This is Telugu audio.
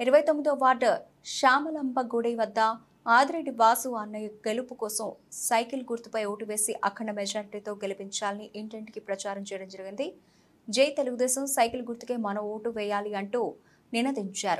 29వ వార్డు శ్యామలంబ గుడి వద్ద ఆదిరెడ్డి వాసు అన్నయ్య గెలుపు కోసం సైకిల్ గుర్తుపై ఓటు వేసి అఖండ మెజార్టీతో గెలిపించాలని ఇంటింటికి ప్రచారం చేయడం జరిగింది. జై తెలుగుదేశం, సైకిల్ గుర్తుకే మన ఓటు వేయాలి అంటూ నినదించారు.